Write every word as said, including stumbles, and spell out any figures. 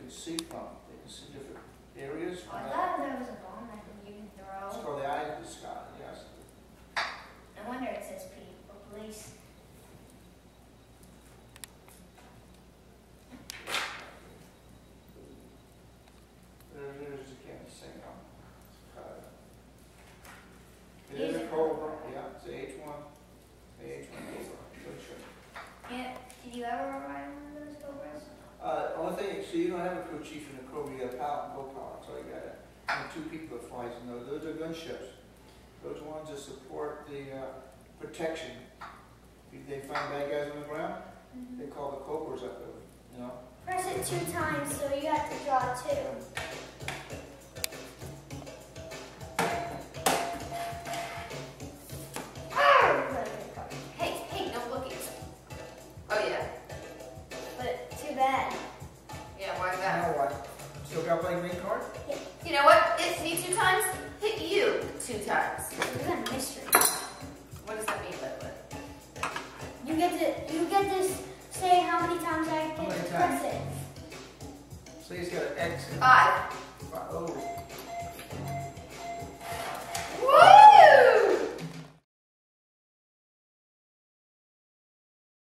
can see from. They can see different areas. Oh, I thought there was a bomb that you can throw. It's called the eye of the sky, yes. No wonder it says people, police. There it is again, same one. Uh, It Use is a it. Cobra, yeah, it's a H one, H one Cobra, good shot. Yeah, did you ever ride one of those Cobras? Uh, only thing, so you don't have a crew chief in the Cobra, you got a pilot and co-pilot, so you got it. And two people that flies in those, those are gunships. Those ones that support the, uh, protection. If they find bad guys on the ground, Mm-hmm. they call the Cobras up there, you know? Press it two times, so you have to draw two. Hey, hey, don't look at yourself. Oh yeah. But too bad. Yeah, why You that? know what? Still got my green card? You know what? Hit me two times, hit you two times. We got a mystery. What does that mean, by the way? You get to you get to say how many times I How can many press times? it. So he's got an X. Five.